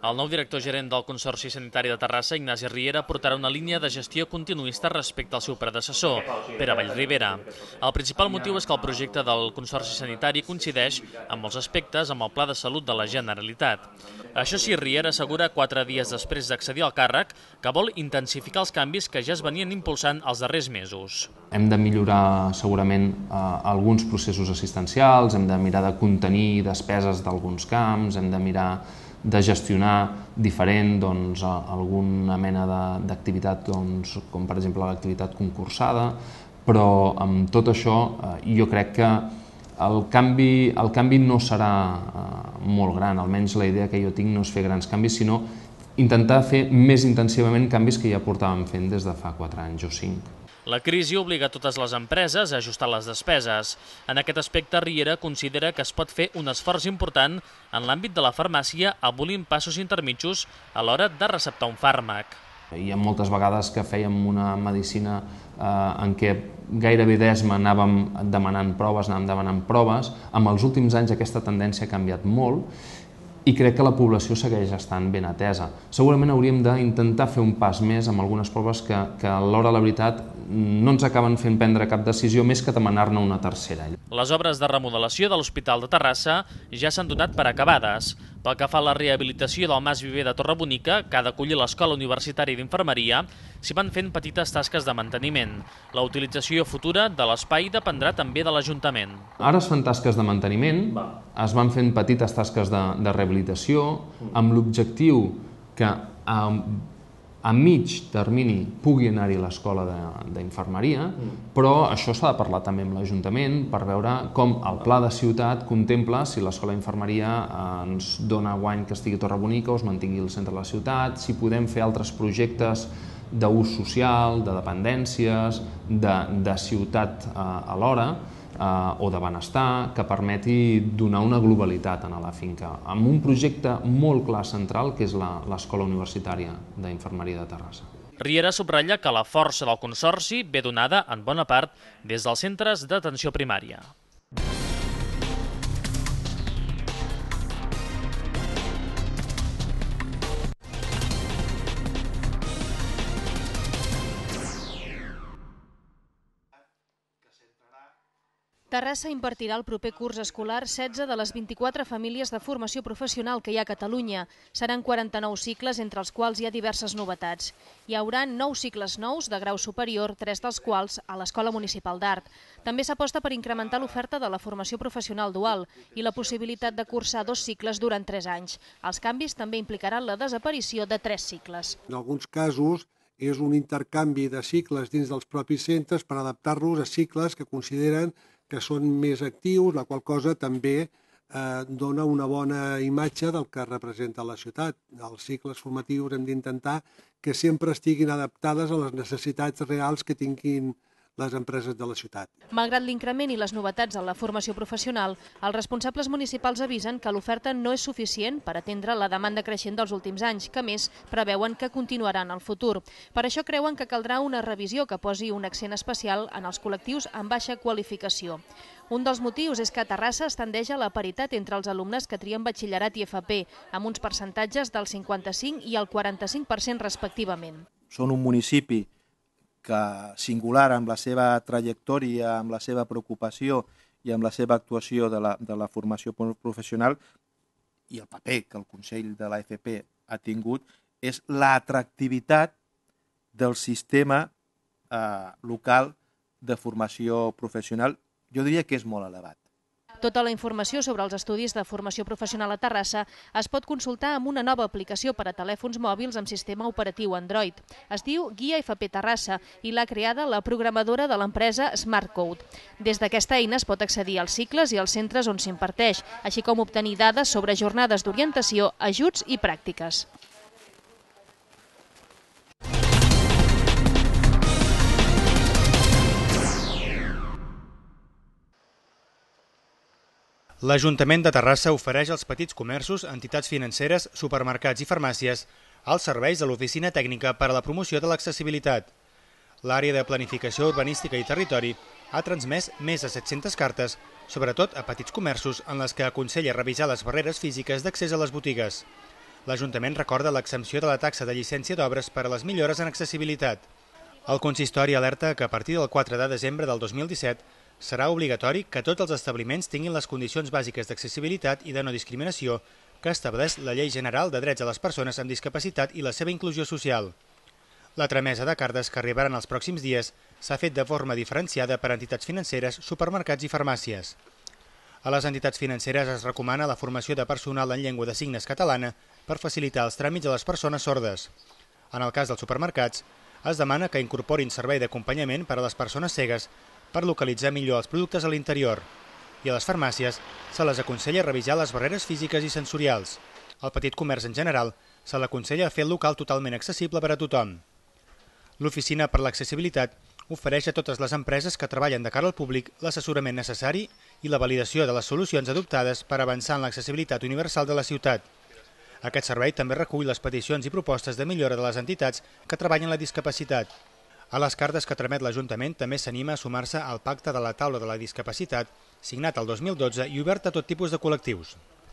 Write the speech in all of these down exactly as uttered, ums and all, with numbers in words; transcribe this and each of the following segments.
El nou director gerent del Consorci Sanitari de Terrassa, Ignasi Riera, portarà una línia de gestió continuista respecte al seu predecessor, Pere Vallribera. El principal motiu és que el projecte del Consorci Sanitari coincideix en molts aspectes amb el Pla de Salut de la Generalitat. Això sí, Riera assegura, quatre dies després d'accedir al càrrec, que vol intensificar els canvis que ja es venien impulsant els darrers mesos. Hem de millorar segurament eh, alguns processos assistencials, hem de mirar de contenir despeses d'alguns camps, hem de mirar de gestionar diferent doncs, alguna mena d'activitat, doncs, com per exemple l'activitat concursada, però amb tot això eh, jo crec que el canvi, el canvi no serà eh, molt gran, almenys la idea que jo tinc no és fer grans canvis, sinó intentar fer més intensivament canvis que ja portàvem fent des de fa quatre anys o cinc. La crisi obliga totes les empreses a ajustar les despeses. En aquest aspecte, Riera considera que es pot fer un esforç important en l'àmbit de la farmàcia abolint passos intermitjos a l'hora de receptar un fàrmac. Hi ha moltes vegades que fèiem una medicina eh, en què gairebé d'esma anàvem demanant proves, anàvem demanant proves. Amb els últims anys aquesta tendència ha canviat molt i crec que la població segueix estant ben atesa. Segurament hauríem d'intentar fer un pas més amb algunes proves que, que a l'hora de la veritat no ens acaben fent prendre cap decisió més que demanar-ne una tercera. Les obres de remodelació de l'Hospital de Terrassa ja s'han donat per acabades. Pel que fa a la rehabilitació del Mas Viver de Torrebonica, que ha d'acollir l'Escola Universitària d'Infermeria, s'hi van fent petites tasques de manteniment. La utilització futura de l'espai dependrà també de l'Ajuntament. Ara es fan tasques de manteniment, es van fent petites tasques de, de rehabilitació, amb l'objectiu que a, a mig termini pugui anar-hi l'escola d'infermeria, però això s'ha de parlar també amb l'Ajuntament per veure com el pla de ciutat contempla si l'escola d'infermeria ens dona guany que estigui a Torrebonica o es mantingui al centre de la ciutat, si podem fer altres projectes d'ús social, de dependències, de, de ciutat eh, alhora, eh, o de benestar, que permeti donar una globalitat a la finca, amb un projecte molt clar central, que és l'Escola Universitària d'Infermeria de Terrassa. Riera subratlla que la força del Consorci ve donada, en bona part, des dels centres d'atenció primària. Terrassa impartirà el proper curs escolar setze de les vint-i-quatre famílies de formació professional que hi ha a Catalunya. Seran quaranta-nou cicles, entre els quals hi ha diverses novetats. Hi haurà nou cicles nous de grau superior, tres dels quals a l'Escola Municipal d'Art. També s'aposta per incrementar l'oferta de la formació professional dual i la possibilitat de cursar dos cicles durant tres anys. Els canvis també implicaran la desaparició de tres cicles. En alguns casos és un intercanvi de cicles dins dels propis centres per adaptar-los a cicles que consideren que són més actius, la qual cosa també eh, dona una bona imatge del que representa la ciutat. Els cicles formatius hem d'intentar que sempre estiguin adaptades a les necessitats reals que tinguin les empreses de la ciutat. Malgrat l'increment i les novetats en la formació professional, els responsables municipals avisen que l'oferta no és suficient per atendre la demanda creixent dels últims anys, que més preveuen que continuarà en el futur. Per això creuen que caldrà una revisió que posi un accent especial en els col·lectius amb baixa qualificació. Un dels motius és que a Terrassa es tendeix a la paritat entre els alumnes que trien batxillerat i F P, amb uns percentatges del cinquanta-cinc i el quaranta-cinc per cent respectivament. Són un municipi que singular amb la seva trajectòria, amb la seva preocupació i amb la seva actuació de la, de la formació professional i el paper que el Consell de la F P ha tingut és l'atractivitat del sistema eh, local de formació professional. Jo diria que és molt elevat. Tota la informació sobre els estudis de formació professional a Terrassa es pot consultar amb una nova aplicació per a telèfons mòbils amb sistema operatiu Android. Es diu Guia F P Terrassa i l'ha creada la programadora de l'empresa SmartCode. Des d'aquesta eina es pot accedir als cicles i als centres on s'imparteix, així com obtenir dades sobre jornades d'orientació, ajuts i pràctiques. L'Ajuntament de Terrassa ofereix als petits comerços, entitats financeres, supermercats i farmàcies els serveis de l'Oficina Tècnica per a la Promoció de l'Accessibilitat. L'àrea de Planificació Urbanística i Territori ha transmès més de set-centes cartes, sobretot a petits comerços, en les que aconsella revisar les barreres físiques d'accés a les botigues. L'Ajuntament recorda l'exempció de la taxa de llicència d'obres per a les millores en accessibilitat. El consistori alerta que a partir del quatre de desembre del dos mil disset serà obligatori que tots els establiments tinguin les condicions bàsiques d'accessibilitat i de no discriminació que estableix la Llei General de Drets a les Persones amb Discapacitat i la seva inclusió social. La tramesa de cartes que arribaran els pròxims dies s'ha fet de forma diferenciada per a entitats financeres, supermercats i farmàcies. A les entitats financeres es recomana la formació de personal en llengua de signes catalana per facilitar els tràmits a les persones sordes. En el cas dels supermercats, es demana que incorporin servei d'acompanyament per a les persones cegues per localitzar millor els productes a l'interior. I a les farmàcies se les aconsella revisar les barreres físiques i sensorials. Al petit comerç en general se l'aconsella fer el local totalment accessible per a tothom. L'Oficina per l'Accessibilitat ofereix a totes les empreses que treballen de cara al públic l'assessorament necessari i la validació de les solucions adoptades per avançar en l'accessibilitat universal de la ciutat. Aquest servei també recull les peticions i propostes de millora de les entitats que treballen la discapacitat. A les cartes que tramet l'Ajuntament també s'anima a sumar-se al Pacte de la Taula de la Discapacitat, signat el dos mil dotze i obert a tot tipus de col·lectius.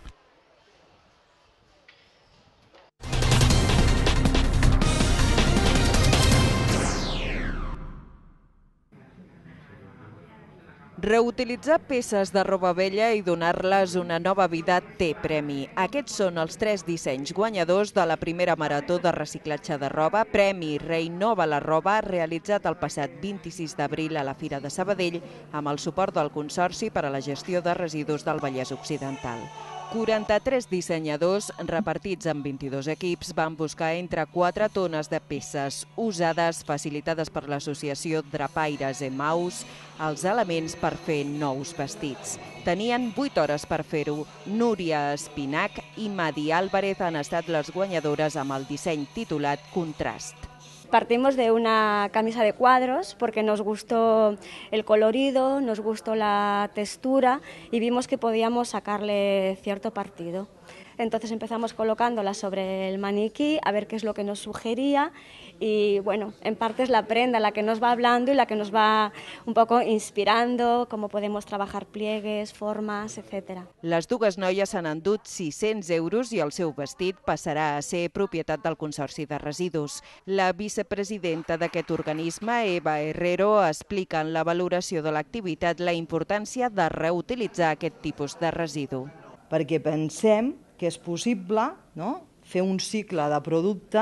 Reutilitzar peces de roba vella i donar-les una nova vida té premi. Aquests són els tres dissenys guanyadors de la primera marató de reciclatge de roba, Premi Reinnova la Roba, realitzat el passat vint-i-sis d'abril a la Fira de Sabadell amb el suport del Consorci per a la Gestió de Residus del Vallès Occidental. quaranta-tres dissenyadors, repartits en vint-i-dos equips, van buscar entre quatre tones de peces usades, facilitades per l'associació Drapaires Emmaus, els elements per fer nous vestits. Tenien vuit hores per fer-ho. Núria Espinac i Madi Álvarez han estat les guanyadores amb el disseny titulat Contrast. Partimos de una camisa de cuadros porque nos gustó el colorido, nos gustó la textura y vimos que podíamos sacarle cierto partido. Entonces empezamos colocándola sobre el maniquí a ver qué es lo que nos sugería y bueno, en parte es la prenda la que nos va hablando y la que nos va un poco inspirando, cómo podemos trabajar pliegues, formas, etcétera. Les dues noies s'han endut sis-cents euros i el seu vestit passarà a ser propietat del Consorci de Residus. La vicepresidenta d'aquest organisme, Eva Herrero, explica en la valoració de l'activitat la importància de reutilitzar aquest tipus de residu. Perquè pensem que és possible, no?, fer un cicle de producte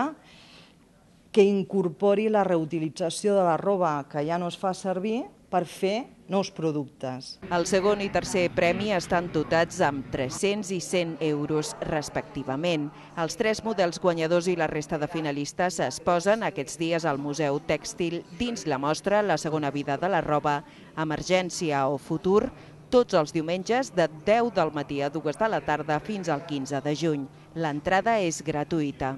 que incorpori la reutilització de la roba que ja no es fa servir per fer nous productes. El segon i tercer premi estan dotats amb tres-cents i cent euros respectivament. Els tres models guanyadors i la resta de finalistes es posen aquests dies al Museu Tèxtil dins la mostra La segona vida de la roba, Emergència o Futur, tots els diumenges de deu del matí a dues de la tarda fins al quinze de juny. L'entrada és gratuïta.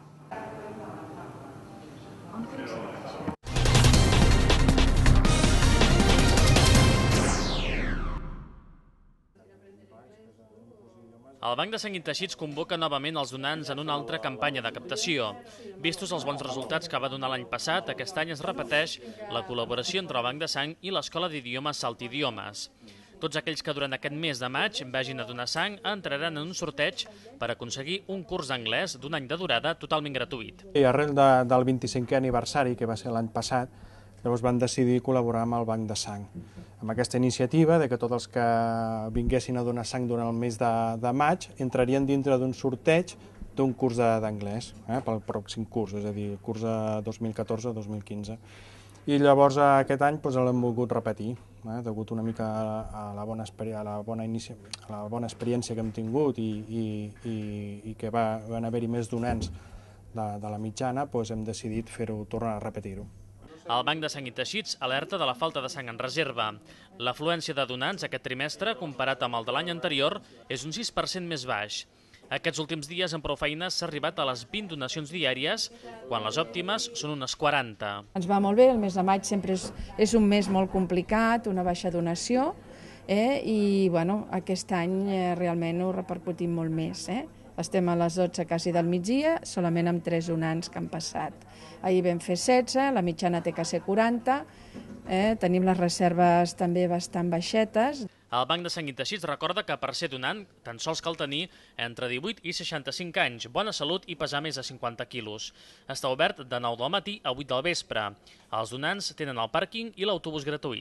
El Banc de Sang i Teixits convoca novament els donants en una altra campanya de captació. Vistos els bons resultats que va donar l'any passat, aquest any es repeteix la col·laboració entre el Banc de Sang i l'Escola d'Idiomes Salt Idiomes. Tots aquells que durant aquest mes de maig vagin a donar sang entraran en un sorteig per aconseguir un curs d'anglès d'un any de durada totalment gratuït. I arrel de, del vint-i-cinquè aniversari, que va ser l'any passat, llavors van decidir col·laborar amb el Banc de Sang. Amb aquesta iniciativa de que tots els que vinguessin a donar sang durant el mes de, de maig entrarien dintre d'un sorteig d'un curs d'anglès, eh, pel pròxim curs, és a dir, el curs de dos mil catorze dos mil quinze. I llavors aquest any doncs, l'hem volgut repetir, eh, degut una mica a la bona, a la bona, inici... a la bona experiència que hem tingut i, i, i, i que va, van haver-hi més donants de, de la mitjana, doncs hem decidit fer-ho, tornar a repetir-ho. El Banc de Sang i Teixits alerta de la falta de sang en reserva. L'afluència de donants aquest trimestre, comparat amb el de l'any anterior, és un sis per cent més baix. Aquests últims dies, amb prou feines, s'ha arribat a les vint donacions diàries, quan les òptimes són unes quaranta. Ens va molt bé, el mes de maig sempre és, és un mes molt complicat, una baixa donació, eh? i bueno, aquest any eh, realment ho repercutim molt més. Eh? Estem a les dotze quasi del migdia, solament amb tres donants que han passat. Ahir vam fer setze, la mitjana té que ser quaranta, eh? Tenim les reserves també bastant baixetes. El Banc de Sang i Teixits recorda que per ser donant tan sols cal tenir entre divuit i seixanta-cinc anys, bona salut i pesar més de cinquanta quilos. Està obert de nou del matí a vuit del vespre. Els donants tenen el pàrquing i l'autobús gratuït.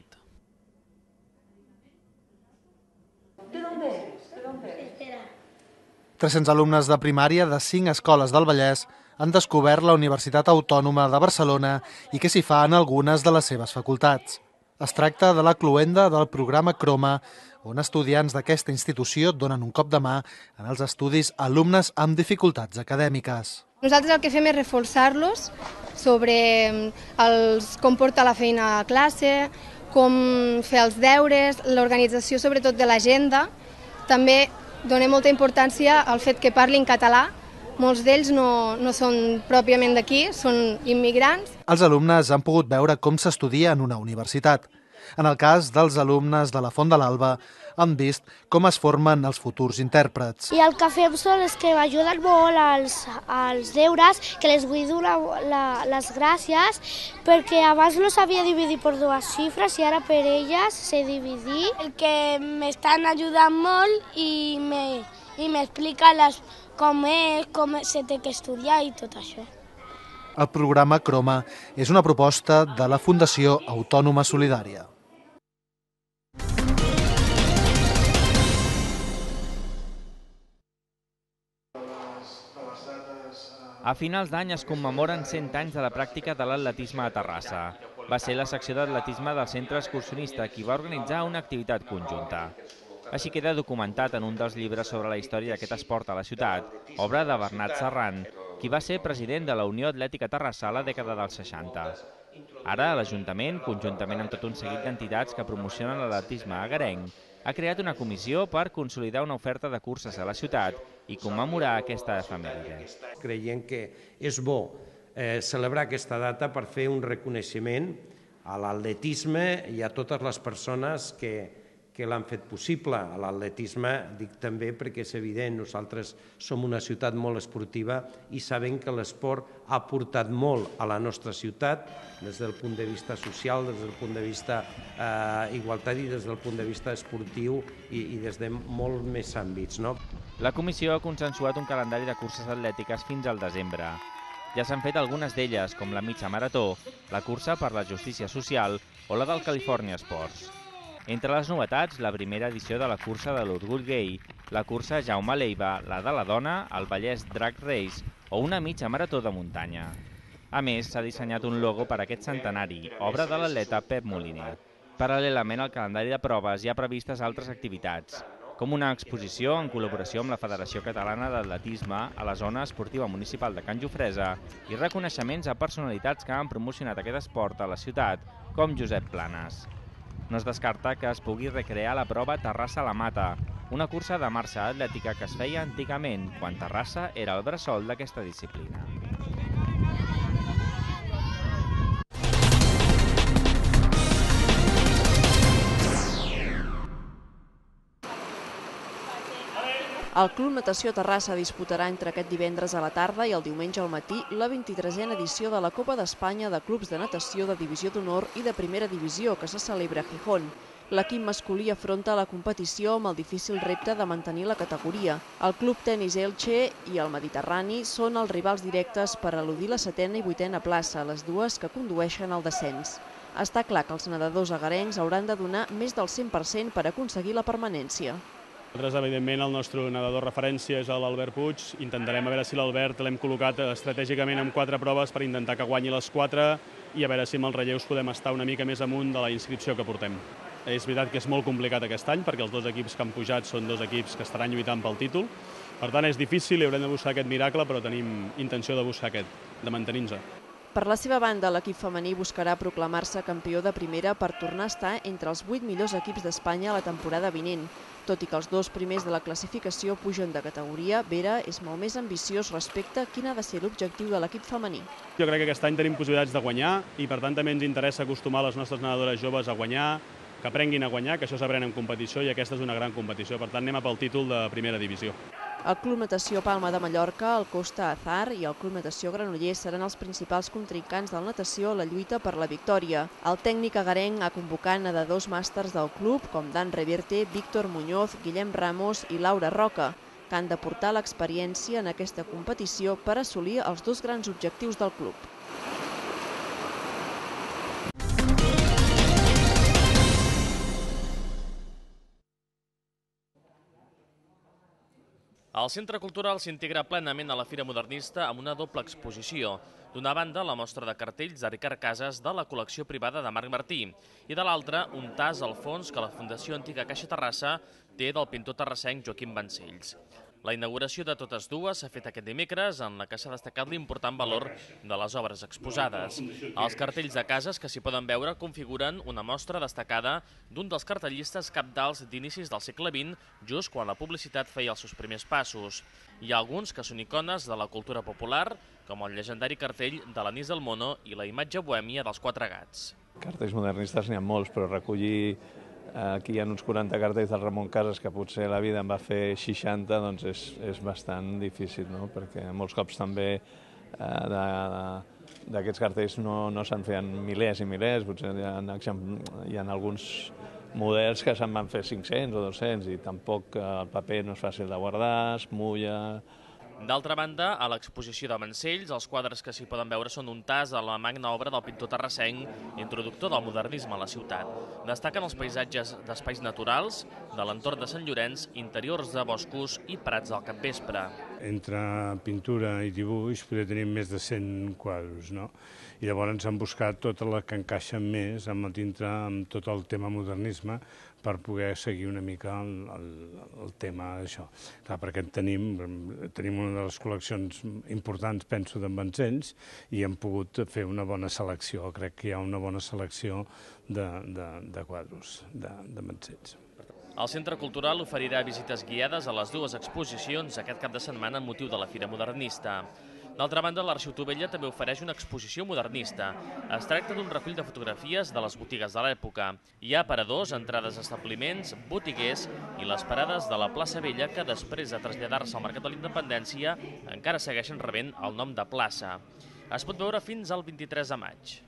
¿De dónde eres? ¿De dónde eres? tres-cents alumnes de primària de cinc escoles del Vallès han descobert la Universitat Autònoma de Barcelona i què s'hi fa en algunes de les seves facultats. Es tracta de la cloenda del programa Croma, on estudiants d'aquesta institució donen un cop de mà en els estudis a alumnes amb dificultats acadèmiques. Nosaltres el que fem és reforçar-los sobre els, com portar la feina a classe, com fer els deures, l'organització sobretot de l'agenda. També donem molta importància al fet que parlin català. Molts d'ells no, no són pròpiament d'aquí, són immigrants. Els alumnes han pogut veure com s'estudia en una universitat. En el cas dels alumnes de la Font de l'Alba, han vist com es formen els futurs intèrprets. I el que fem són els que m'ajuden molt als, als deures, que les vull donar la, les gràcies, perquè abans no sabia dividir per dues xifres i ara per elles sé dividir. El que m'estan ajudant molt i m'explica com és, com se té que estudiar i tot això. El programa Croma és una proposta de la Fundació Autònoma Solidària. A finals d'any es commemoren cent anys de la pràctica de l'atletisme a Terrassa. Va ser la secció d'atletisme del centre excursionista qui va organitzar una activitat conjunta. Així queda documentat en un dels llibres sobre la història d'aquest esport a la ciutat, obra de Bernat Serran, qui va ser president de la Unió Atlètica Terrassa a la dècada dels seixanta. Ara, l'Ajuntament, conjuntament amb tot un seguit d'entitats que promocionen l'atletisme agarenc, ha creat una comissió per consolidar una oferta de curses a la ciutat i commemorar aquesta efemèride. Creiem que és bo eh, celebrar aquesta data per fer un reconeixement a l'atletisme i a totes les persones que, que l'han fet possible. A l'atletisme dic també perquè és evident, nosaltres som una ciutat molt esportiva i sabem que l'esport ha aportat molt a la nostra ciutat des del punt de vista social, des del punt de vista eh, igualtat i des del punt de vista esportiu i, i des de molt més àmbits, no? La comissió ha consensuat un calendari de curses atlètiques fins al desembre. Ja s'han fet algunes d'elles, com la mitja marató, la cursa per la justícia social o la del California Sports. Entre les novetats, la primera edició de la cursa de l'Orgull Gai, la cursa Jaume Leiva, la de la dona, el Vallès Drag Race o una mitja marató de muntanya. A més, s'ha dissenyat un logo per a aquest centenari, obra de l'atleta Pep Moliner. Paral·lelament al calendari de proves hi ha previstes altres activitats, com una exposició en col·laboració amb la Federació Catalana d'Atletisme a la zona esportiva municipal de Can Jofresa i reconeixements a personalitats que han promocionat aquest esport a la ciutat, com Josep Planes. No es descarta que es pugui recrear la prova Terrassa a la Mata, una cursa de marxa atlètica que es feia antigament, quan Terrassa era el bressol d'aquesta disciplina. El Club Natació Terrassa disputarà entre aquest divendres a la tarda i el diumenge al matí la vint-i-tresena edició de la Copa d'Espanya de Clubs de Natació de Divisió d'Honor i de Primera Divisió, que se celebra a Gijón. L'equip masculí afronta la competició amb el difícil repte de mantenir la categoria. El Club Tenis Elche i el Mediterrani són els rivals directes per eludir la setena i vuitena plaça, les dues que condueixen al descens. Està clar que els nedadors agarencs hauran de donar més del cent per cent per aconseguir la permanència. Nosaltres, evidentment, el nostre nedador referència és l'Albert Puig. Intentarem a veure si l'Albert l'hem col·locat estratègicament en quatre proves per intentar que guanyi les quatre i a veure si amb els relleus podem estar una mica més amunt de la inscripció que portem. És veritat que és molt complicat aquest any perquè els dos equips que han pujat són dos equips que estaran lluitant pel títol. Per tant, és difícil i haurem de buscar aquest miracle, però tenim intenció de buscar aquest, de mantenir-nos. Per la seva banda, l'equip femení buscarà proclamar-se campió de primera per tornar a estar entre els vuit millors equips d'Espanya la temporada vinent. Tot i que els dos primers de la classificació pugen de categoria, Vera és molt més ambiciós respecte a quin ha de ser l'objectiu de l'equip femení. Jo crec que aquest any tenim possibilitats de guanyar i per tant també ens interessa acostumar les nostres nedadores joves a guanyar, que aprenguin a guanyar, que això s'aprèn en competició i aquesta és una gran competició. Per tant, anem a pel títol de primera divisió. El Club Natació Palma de Mallorca, el Costa Azar i el Club Natació Granollers seran els principals contrincants del natació a la lluita per la victòria. El tècnic agarenc ha convocat nedadors màsters del club com Dan Reverte, Víctor Muñoz, Guillem Ramos i Laura Roca, que han de portar l'experiència en aquesta competició per assolir els dos grans objectius del club. El Centre Cultural s'integra plenament a la Fira Modernista amb una doble exposició. D'una banda, la mostra de cartells de Ricard Casas de la col·lecció privada de Marc Martí i de l'altra, un tas al fons que la Fundació Antiga Caixa Terrassa té del pintor terrassenc Joaquim Vancells. La inauguració de totes dues s'ha fet aquest dimecres, en la que s'ha destacat l'important valor de les obres exposades. Els cartells de Casas que s'hi poden veure configuren una mostra destacada d'un dels cartellistes cabdals d'inicis del segle vint, just quan la publicitat feia els seus primers passos. Hi ha alguns que són icones de la cultura popular, com el llegendari cartell de l'Anís del Mono i la imatge bohèmia dels Quatre Gats. Cartells modernistes n'hi ha molts, però recollir aquí hi ha uns quaranta cartells del Ramon Casas que potser la vida en va fer seixanta, doncs és, és bastant difícil, no? Perquè molts cops també eh, d'aquests cartells no, no se'n feien milers i milers, potser hi ha, hi ha alguns models que se'n van fer cinc-cents o dos-cents i tampoc el paper no és fàcil de guardar, es mulla. D'altra banda, a l'exposició de Vancells, els quadres que s'hi poden veure són un tas a la magna obra del pintor terrassenc, introductor del modernisme a la ciutat. Destaquen els paisatges d'espais naturals, de l'entorn de Sant Llorenç, interiors de boscos i prats del capvespre. Entre pintura i dibuix podria tenir més de cent quadros, no? I llavors han buscat tota la que encaixa més amb dintre amb tot el tema modernisme per poder seguir una mica el, el, el tema d'això. Clar, perquè tenim, tenim una de les col·leccions importants, penso, d'en Vancells, i hem pogut fer una bona selecció. Crec que hi ha una bona selecció de, de, de quadros de, de Vancells. El Centre Cultural oferirà visites guiades a les dues exposicions aquest cap de setmana amb motiu de la Fira Modernista. D'altra banda, l'Arxiu Tovella també ofereix una exposició modernista. Es tracta d'un recull de fotografies de les botigues de l'època. Hi ha aparadors, entrades a establiments, botiguers i les parades de la plaça Vella que després de traslladar-se al Mercat de la Independència encara segueixen rebent el nom de plaça. Es pot veure fins al vint-i-tres de maig.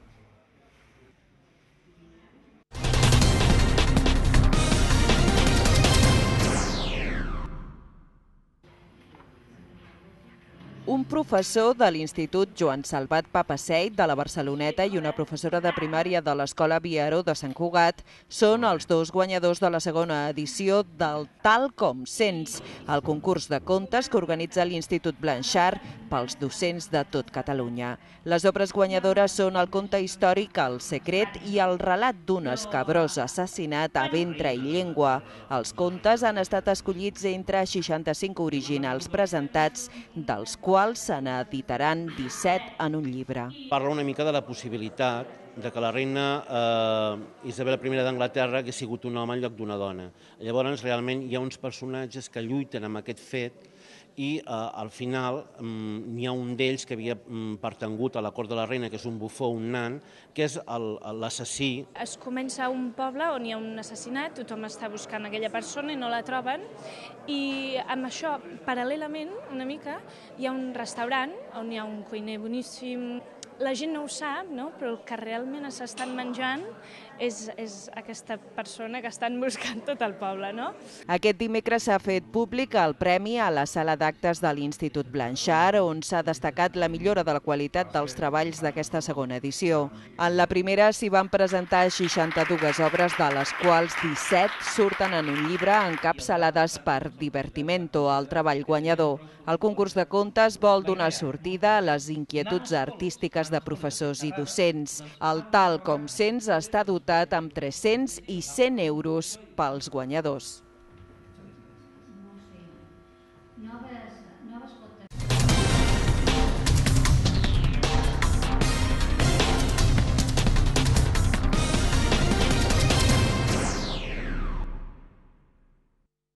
Un professor de l'Institut Joan Salvat Papaseit de la Barceloneta i una professora de primària de l'Escola Viaró de Sant Cugat són els dos guanyadors de la segona edició del Tal com Sents, el concurs de contes que organitza l'Institut Blanchard pels docents de tot Catalunya. Les obres guanyadores són el conte històric El secret i el relat d'un escabrós assassinat a ventre i llengua. Els contes han estat escollits entre seixanta-cinc originals presentats, dels quals se n'editaran disset en un llibre. Parla una mica de la possibilitat de que la reina eh, Isabel I d'Anglaterra hagués sigut un home en lloc d'una dona. Llavors, realment, hi ha uns personatges que lluiten amb aquest fet i eh, al final mm, n'hi ha un d'ells que havia mm, pertangut a la cort de la reina, que és un bufó, un nan, que és l'assassí. Es comença a un poble on hi ha un assassinat, tothom està buscant aquella persona i no la troben, i amb això, paral·lelament, una mica, hi ha un restaurant on hi ha un cuiner boníssim. La gent no ho sap, no? Però el que realment s'estan menjant és, és aquesta persona que estan buscant tot el poble, no? Aquest dimecres s'ha fet públic el premi a la sala d'actes de l'Institut Blanchard, on s'ha destacat la millora de la qualitat dels treballs d'aquesta segona edició. En la primera s'hi van presentar seixanta-dues obres, de les quals disset surten en un llibre encapçalades per Divertimento, el treball guanyador. El concurs de contes vol donar sortida a les inquietuds artístiques de professors i docents. El Tal com Sents està dotat amb tres-cents i cent euros pels guanyadors. Nova